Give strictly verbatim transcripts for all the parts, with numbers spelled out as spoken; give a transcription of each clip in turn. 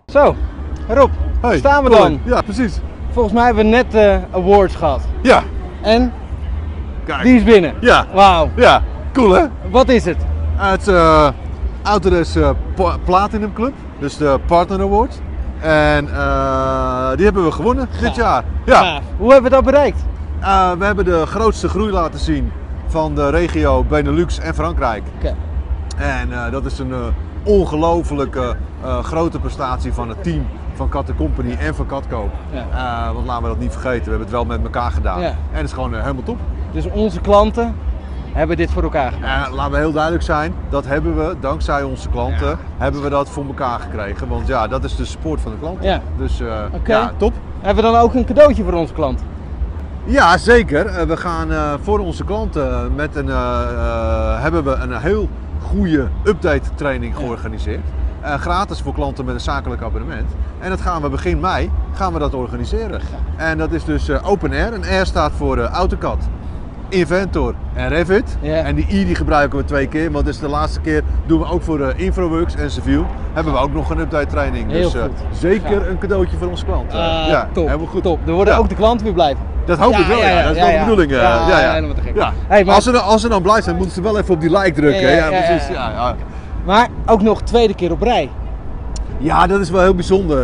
Zo, Rob, Hey, staan we Colin. dan? Ja, precies. Volgens mij hebben we net uh, awards gehad. Ja. En? Kijk. Die is binnen. Ja. Wauw. Ja, cool hè? Wat is het? Het uh, Autodesk uh, Platinum Club, dus de Partner Award. En uh, die hebben we gewonnen Gaaf. dit jaar. Ja. Gaaf. Hoe hebben we dat bereikt? Uh, we hebben de grootste groei laten zien van de regio Benelux en Frankrijk. Okay. En uh, dat is een uh, ongelofelijke uh, grote prestatie van het team van Cat Company en van Catco. Ja. Uh, want laten we dat niet vergeten, we hebben het wel met elkaar gedaan. Ja. En het is gewoon uh, helemaal top. Dus onze klanten hebben dit voor elkaar gemaakt. Uh, laten we heel duidelijk zijn, dat hebben we, dankzij onze klanten, ja. hebben we dat voor elkaar gekregen. Want ja, dat is de support van de klanten. Ja. Dus uh, okay. ja, top. Hebben we dan ook een cadeautje voor onze klanten? Ja, zeker. We gaan uh, voor onze klanten met een, uh, uh, hebben we een heel goede update training georganiseerd. Uh, gratis voor klanten met een zakelijk abonnement. En dat gaan we begin mei gaan we dat organiseren. En dat is dus uh, Open Air. En Air staat voor uh, AutoCAD, Inventor en Revit. Yeah. En die I die gebruiken we twee keer, want dus de laatste keer doen we ook voor uh, InfraWorks en Civil. Hebben we ook nog een update training. Heel dus uh, goed. zeker ja. een cadeautje voor onze klanten. Uh, ja, top, helemaal goed. Top. Dan worden ja. ook de klanten weer blij. Dat hoop ja, ik wel, ja, ja. dat is ja, wel ja. de bedoeling. Ja, ja, ja, ja. helemaal te gek. Ja. Hey, maar... als, ze dan, als ze dan blij zijn, moeten ze wel even op die like drukken. Ja, ja, ja, ja, precies. Ja, ja. Maar ook nog tweede keer op rij. Ja, dat is wel heel bijzonder.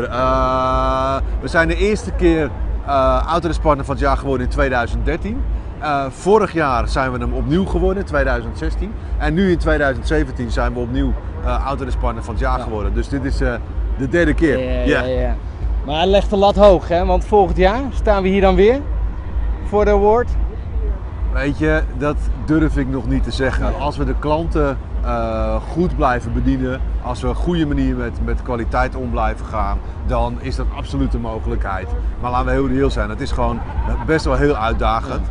Uh, we zijn de eerste keer uh, Autodesk Partner van het jaar geworden in tweeduizend dertien. Uh, vorig jaar zijn we hem opnieuw geworden in tweeduizend zestien. En nu in tweeduizend zeventien zijn we opnieuw uh, Autodesk Partner van het jaar ja. geworden. Dus dit is uh, de derde keer. Ja, ja, ja, ja. Maar hij legt de lat hoog, hè? Want volgend jaar staan we hier dan weer voor de award. Weet je, dat durf ik nog niet te zeggen. Als we de klanten uh, goed blijven bedienen, als we op een goede manier met, met kwaliteit om blijven gaan, dan is dat absoluut een mogelijkheid. Maar laten we heel reëel zijn, het is gewoon best wel heel uitdagend.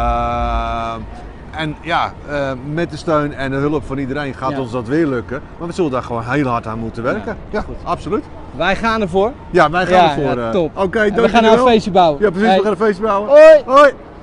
Uh, en ja, uh, met de steun en de hulp van iedereen gaat ja. ons dat weer lukken. Maar we zullen daar gewoon heel hard aan moeten werken. Ja, ja absoluut. Wij gaan ervoor. Ja, wij gaan ja, ervoor. Ja, top. Oké, okay, we gaan nou een feestje bouwen. Ja, precies. Hey. We gaan een feestje bouwen. Hoi. Hoi.